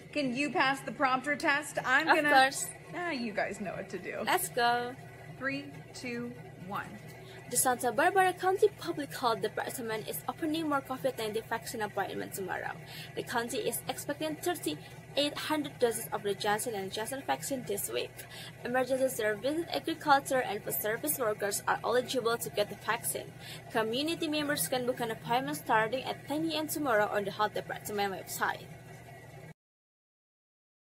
Can you pass the prompter test? Of course. You guys know what to do. Let's go. 3, 2, 1. The Santa Barbara County Public Health Department is opening more COVID-19 vaccine appointments tomorrow. The county is expecting 3,800 doses of the Johnson & Johnson vaccine this week. Emergency services, agriculture, and food service workers are eligible to get the vaccine. Community members can book an appointment starting at 10 a.m. tomorrow on the health department website.